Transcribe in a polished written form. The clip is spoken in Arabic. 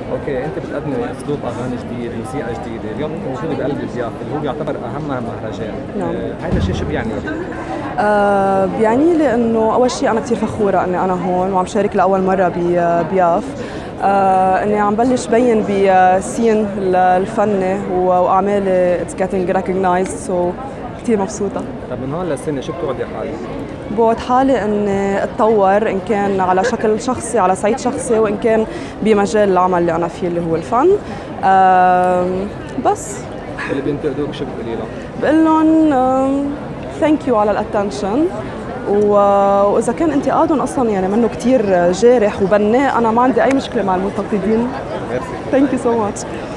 اوكي، انت بتقدمي اسلوب اغاني جديد، موسيقى جديده، اليوم انت موجوده بقلب الضيافه اللي هو بيعتبر اهم مهرجان. نعم. هذا الشيء شو بيعني لك؟ بيعني لي انه اول شيء انا كثير فخوره اني انا هون وعم شارك لاول مره بياف. اني عم بلش بين بسين الفني واعمالي it's getting recognized, so كثير مبسوطه. طب من هون للسنه شو بتوعدي حالك؟ بوعد حالي اني اتطور، ان كان على شكل شخصي على صعيد شخصي، وان كان بمجال العمل اللي انا فيه اللي هو الفن. بس اللي بينتقدوك شو بتقولي لهم؟ بقول لهم ثانك يو على الاتنشن، واذا كان انتقادهم اصلا يعني منه كثير جارح وبناء، انا ما عندي اي مشكله مع المنتقدين. ميرسي. ثانك يو سو ماتش.